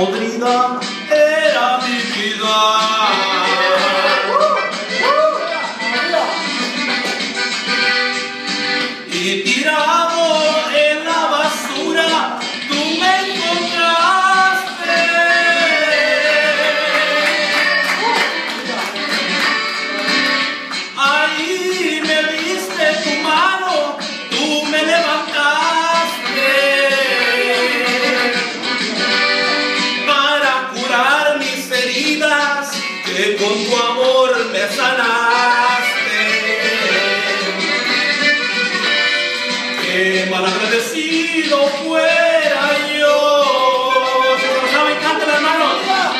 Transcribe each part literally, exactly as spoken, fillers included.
podrida era mi vida. Y tirado en la basura tú me encontraste. Ahí me diste tu mano, tú me levantaste para curar mis heridas, que con tu amor me sanaste. Qué malagradecido fuera yo. Si se lo saben, canten, hermanos.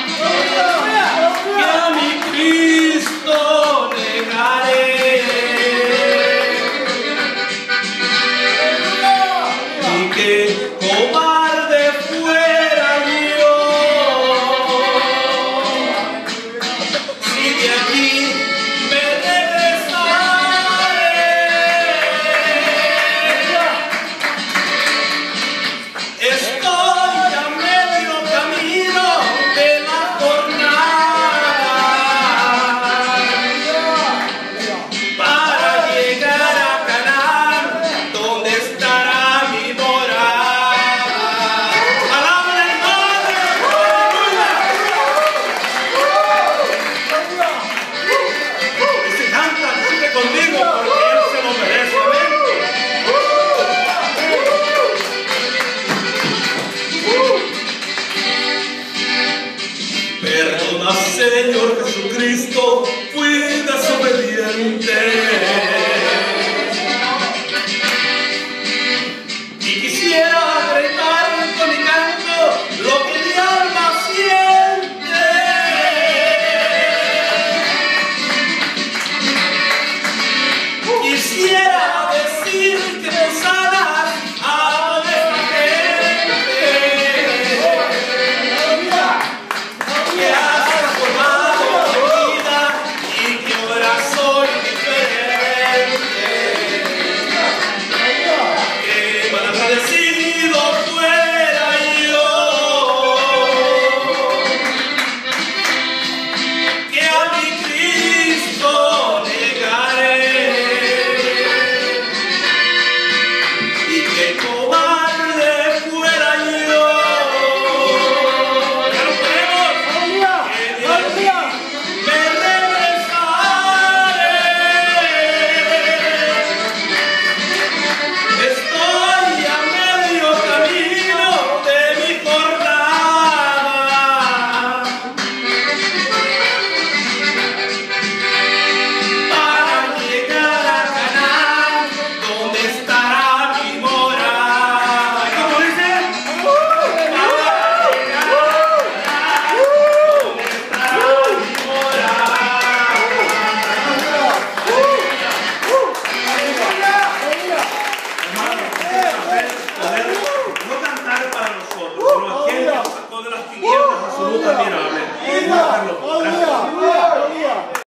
Que a mi Cristo negaré. Y que cobarde fuera yo. Si de aquí me regresaré. Estoy a medio camino de la jornada para llegar a Canaán, donde estará mi morada. ¡Alaben el nombre! ¡Aleluya! Y si canta, cante conmigo, porque Él se lo merece. Amén. Perdona, Señor Jesucristo, fui desobediente.